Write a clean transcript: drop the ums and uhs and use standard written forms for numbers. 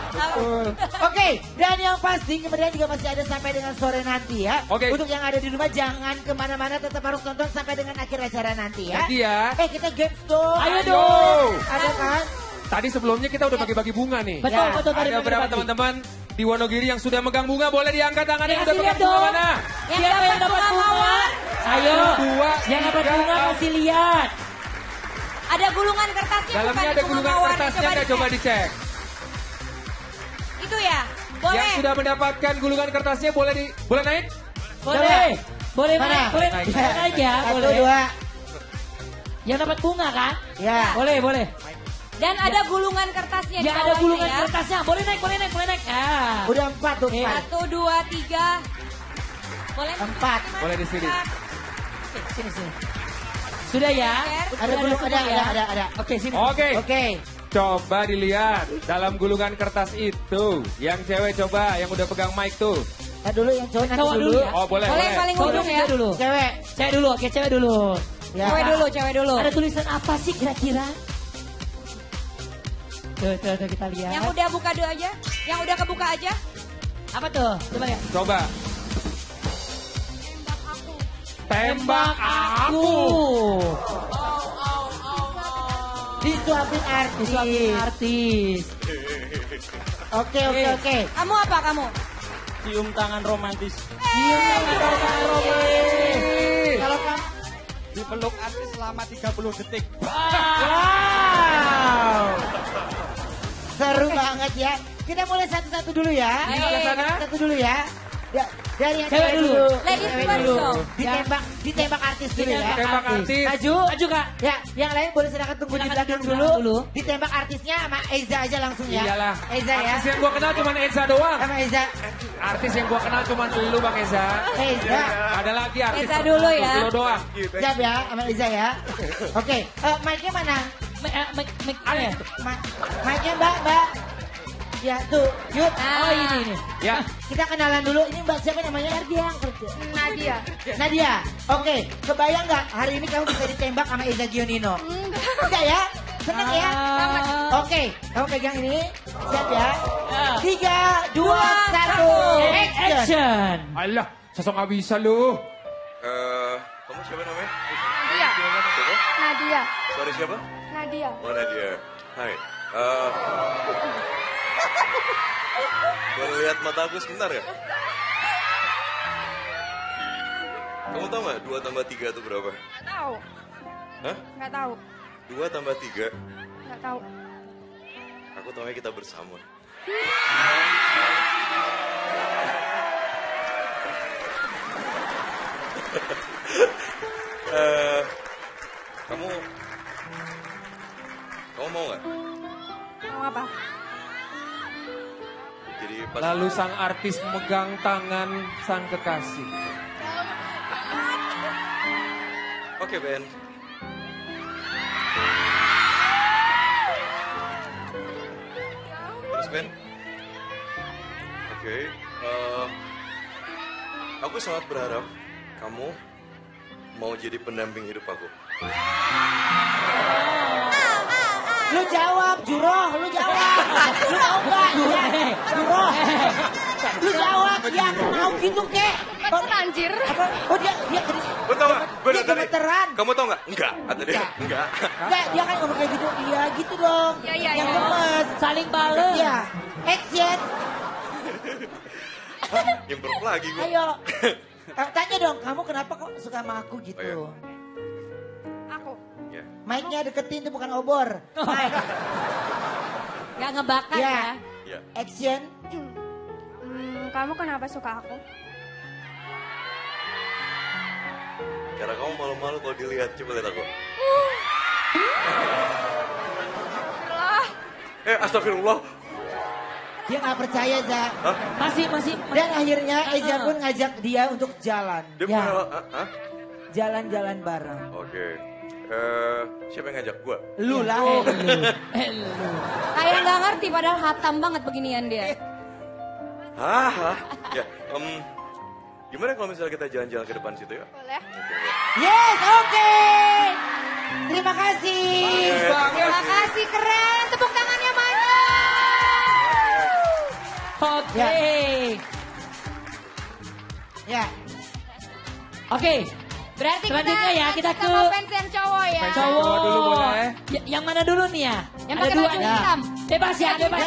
Oke, dan yang pasti kemudian juga masih ada sampai dengan sore nanti ya. Oke. Untuk yang ada di rumah jangan kemana-mana, tetap harus nonton sampai dengan akhir acara nanti ya. Nanti ya. Kita games dong. Ayo dong. Ada kan? Tadi sebelumnya kita udah bagi-bagi bunga nih. Betul, Ya. betul. Ada berapa teman-teman di Wonogiri yang sudah megang bunga, boleh diangkat tangannya yang udah Kasih pegang lihat bunga dong. mana? Siapa yang dapat bunga? Ayo. Dua, Yang dapat tiga, bunga kasih lihat. Ada gulungan kertasnya. Dalamnya bukan ada bunga gulungan mawar. kertasnya nggak, coba dicek. Itu ya, boleh. Yang sudah mendapatkan gulungan kertasnya boleh naik? Boleh. Boleh Mana? naik, boleh Naik. naik ya, Satu, boleh. dua. Yang dapat bunga kan? Ya. Boleh. Dan ada gulungan kertasnya di Yang ada bawahnya gulungan ya. kertasnya, boleh naik. Ah. Udah 4 tuh. 4. 1, 2, 3. Boleh? 4. Boleh di sini. Sini. Sudah ya? Ada Sudah gulung, semua ya? ada. Oke, sini. Oke. Coba dilihat dalam gulungan kertas itu. Yang cewek coba, yang udah pegang mic tuh. Dulu yang cowok nanti Cowok dulu. dulu ya? Oh boleh. Boleh yang paling ujung ya. Dulu. Cewek. Cewek dulu, oke cewek dulu. Ya. Cewek dulu. Ada tulisan apa sih kira-kira? Tuh, kita lihat. Yang udah buka dulu aja. Yang udah kebuka aja. Apa tuh? Coba ya. Coba. Tembak aku. Disuapin artis. Disuapin artis. Oke. Kamu apa kamu? Cium tangan romantis. Kalau kamu Dipeluk artis selama 30 detik. wow. Seru banget ya. Kita mulai satu-satu dulu ya. Gimana sana? Satu dulu ya. Dari yang Cewek dulu. Ladies Cewek first dulu. dong. Ditembak artis dulu ya. Tembak artis. Maju Kak. Ya, yang lain boleh silakan tunggu di Silakan belakang dulu. dulu. Ditembak artisnya sama Eza aja langsung ya. Iyalah. Eza ya. Artis yang gua kenal cuma Eza doang. Sama Eza. Artis yang gua kenal cuma lu Bang Eza. Eza. Ada lagi artis. Eza dulu ya. Lu doang. Siap ya sama Eza ya. Oke, mic-nya mana? Mic-nya Mbak. Ya tuh, Yud. Oh ini. Ya. Kita kenalan dulu. Ini Mbak siapa namanya? Nadia. Nadia. Oke, kebayang nggak hari ini kamu bisa ditembak sama Eza Gionino? Enggak ya? Seneng ya? Oke, kamu pegang ini. Siap ya? 3, 2, 1. Action. Alah, sosok nggak bisa lu. Kamu siapa namanya? Nadia. Siapa? Nadia. Sorry siapa? Nadia. Oh Nadia. Hai. Boleh lihat mata aku sebentar ya? Kamu tahu nggak 2 tambah 3 itu berapa? Nggak tahu. Hah? Nggak tahu. 2 tambah 3. Nggak tahu. Aku tahunya kita bersama. Kamu mau nggak? Mau apa? Jadi pas Lalu sang artis memegang tangan sang kekasih. Oke Ben. Terus Ben. Oke. Aku sangat berharap kamu mau jadi pendamping hidup aku. Lu jawab, Juroh. Lu jawab. Lu mau nggak? Ya, Juroh. Lu jawab, ya mau gitu kek. Anjir. Apa? Oh dia Gue tau gak? Gue dia gemeteran. Kamu tau gak? Enggak. Kata dia. Enggak. Enggak, dia kan ngomong kayak gitu. Iya gitu dong. Iya. Yang gemes. Saling bales. Iya. Action. Improve lagi gue. Ayo. Tanya dong, kamu kenapa kok suka sama aku gitu? Oh, Aku. Ya. Mic-nya deketin tuh bukan obor. Mic. Gak ngebakar Ya. ya. Ya. Action. Kamu kenapa suka aku? Cara kamu malu-malu kalau dilihat. Coba lihat aku. Astagfirullah. Dia nggak percaya, Za. Hah? Masih. Dan akhirnya Eza pun ngajak dia untuk jalan. Dia Ya, mau... Hah? jalan-jalan bareng. Oke. Siapa yang ngajak gue? Lu lah. Hello. Kayak gak ngerti padahal hatam banget beginian dia. Hah? Ya. Gimana kalau misalnya kita jalan-jalan ke depan situ ya? Boleh. Yes, oke. Terima kasih. Terima kasih, keren. Tepuk tangannya mana? Oke. Ya. Oke. Berarti Selanjutnya ya, kita ke mau fans yang cowok ya. Fans yang cowok dulu boleh. Yang mana dulu nih ya? Yang Ada pakai dua baju nih. hitam. Bebas ya, bebas